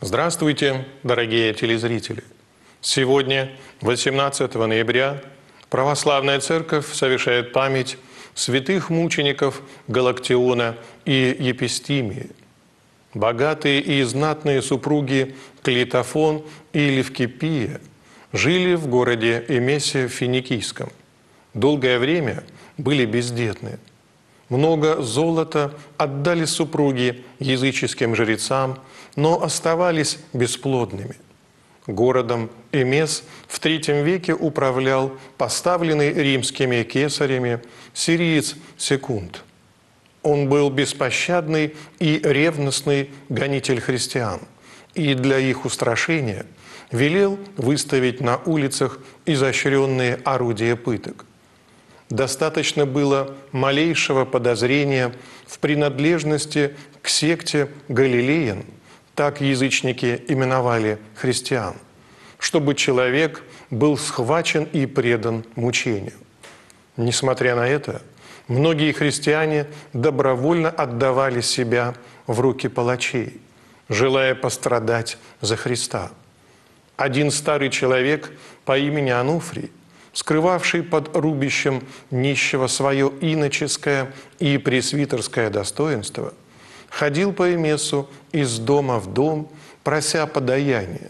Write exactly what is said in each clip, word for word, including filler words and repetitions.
Здравствуйте, дорогие телезрители! Сегодня, восемнадцатого ноября, Православная Церковь совершает память святых мучеников Галактиона и Епистимии. Богатые и знатные супруги Клитофон и Левкипия жили в городе Эмесе Финикийском. Долгое время были бездетны. Много золота отдали супруги языческим жрецам, но оставались бесплодными. Городом Эмес в третьем веке управлял поставленный римскими кесарями сириец Секунд. Он был беспощадный и ревностный гонитель христиан, и для их устрашения велел выставить на улицах изощренные орудия пыток. Достаточно было малейшего подозрения в принадлежности к секте Галилеян, так язычники именовали христиан, чтобы человек был схвачен и предан мучению. Несмотря на это, многие христиане добровольно отдавали себя в руки палачей, желая пострадать за Христа. Один старый человек по имени Ануфрий, скрывавший под рубищем нищего свое иноческое и пресвитерское достоинство, ходил по Эмесу из дома в дом, прося подаяние.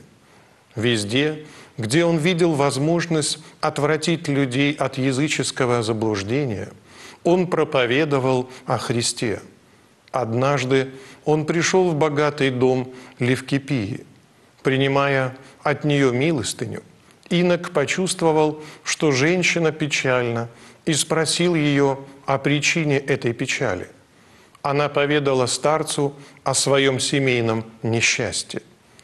Везде, где он видел возможность отвратить людей от языческого заблуждения, он проповедовал о Христе. Однажды он пришел в богатый дом Левкипии. Принимая от нее милостыню, инок почувствовал, что женщина печальна, и спросил ее о причине этой печали. Она поведала старцу о своем семейном несчастье.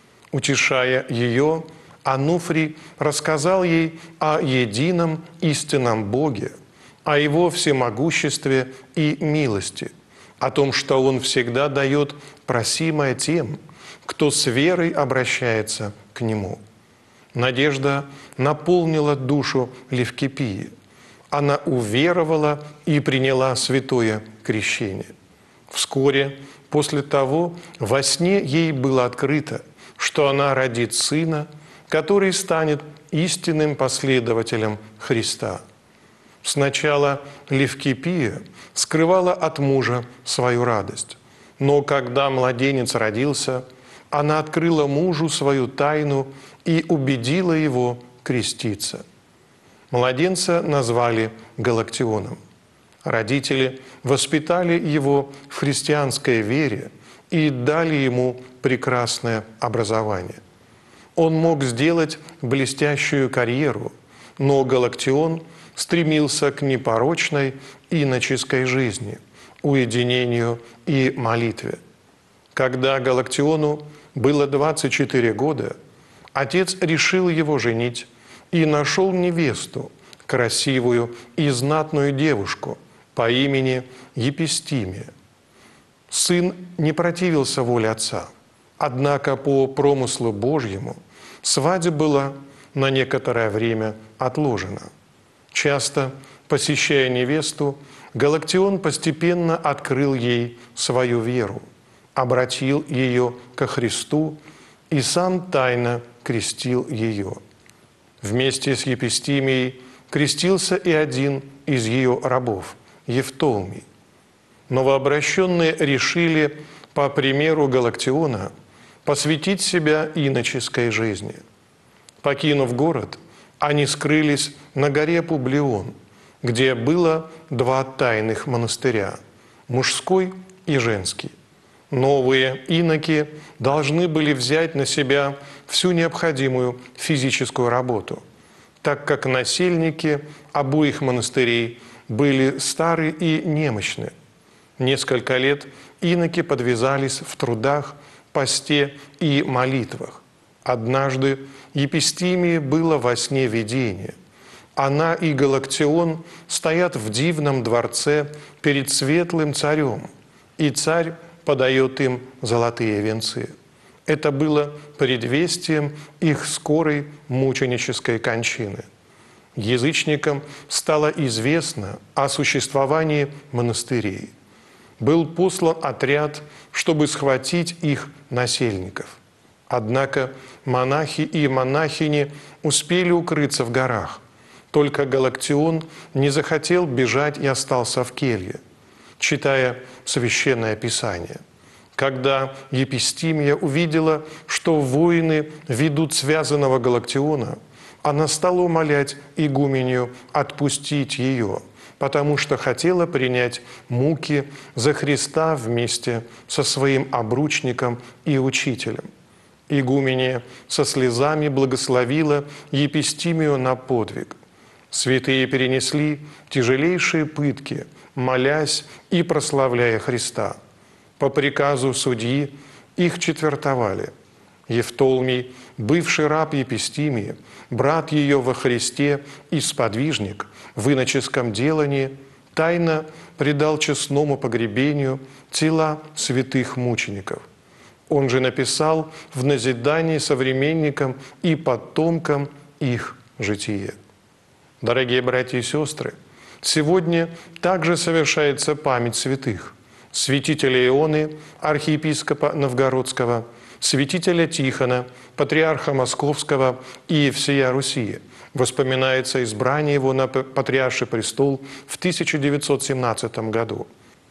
Утешая ее, Ануфрий рассказал ей о едином истинном Боге, о Его всемогуществе и милости, о том, что Он всегда дает просимое тем, кто с верой обращается к Нему. Надежда наполнила душу Левкипии. Она уверовала и приняла святое крещение. Вскоре после того во сне ей было открыто, что она родит сына, который станет истинным последователем Христа. Сначала Левкипия скрывала от мужа свою радость, но когда младенец родился, она открыла мужу свою тайну и убедила его креститься. Младенца назвали Галактионом. Родители воспитали его в христианской вере и дали ему прекрасное образование. Он мог сделать блестящую карьеру, но Галактион стремился к непорочной иноческой жизни, уединению и молитве. Когда Галактиону было двадцать четыре года, отец решил его женить и нашел невесту, красивую и знатную девушку по имени Епистимия. Сын не противился воле отца, однако по промыслу Божьему свадьба была на некоторое время отложена. Часто, посещая невесту, Галактион постепенно открыл ей свою веру, обратил ее ко Христу и сам тайно крестил ее. Вместе с Епистимией крестился и один из ее рабов, Евтолмий. Новообращенные решили, по примеру Галактиона, посвятить себя иноческой жизни. Покинув город, они скрылись на горе Публион, где было два тайных монастыря – мужской и женский. Новые иноки должны были взять на себя всю необходимую физическую работу, так как насельники обоих монастырей были стары и немощны. Несколько лет иноки подвязались в трудах, посте и молитвах. Однажды Епистимии было во сне видение. Она и Галактион стоят в дивном дворце перед светлым царем, и царь подает им золотые венцы. Это было предвестием их скорой мученической кончины. Язычникам стало известно о существовании монастырей. Был послан отряд, чтобы схватить их насельников. Однако монахи и монахини успели укрыться в горах. Только Галактион не захотел бежать и остался в келье, читая Священное Писание. Когда Епистимия увидела, что воины ведут связанного Галактиона, она стала умолять игуменью отпустить ее, потому что хотела принять муки за Христа вместе со своим обручником и учителем. Игуменья со слезами благословила Епистимию на подвиг. Святые перенесли тяжелейшие пытки, молясь и прославляя Христа. По приказу судьи их четвертовали. Евтолмий, бывший раб Епистимии, брат ее во Христе и сподвижник в иноческом делании, тайно предал честному погребению тела святых мучеников. Он же написал в назидании современникам и потомкам их житие. Дорогие братья и сестры, сегодня также совершается память святых: святителя Ионы, архиепископа Новгородского, святителя Тихона, патриарха Московского и всея Руси. Воспоминается избрание его на патриарший престол в тысяча девятьсот семнадцатом году.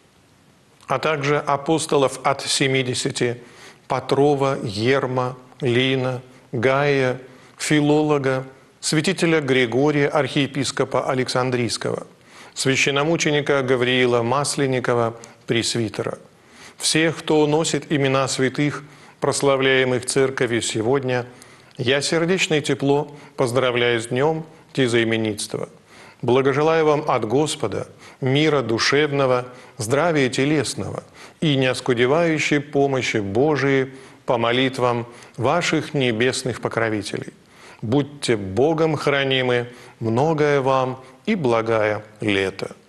А также апостолов от семидесяти: Патрова, Ерма, Лина, Гая, Филолога, святителя Григория, архиепископа Александрийского, священномученика Гавриила Масленникова, пресвитера. Всех, кто носит имена святых, прославляемых Церковью сегодня, я сердечно и тепло поздравляю с днем тезаименитства. Благожелаю вам от Господа мира душевного, здравия телесного и неоскудевающей помощи Божией по молитвам ваших небесных покровителей. Будьте Богом хранимы, многое вам и благая лето.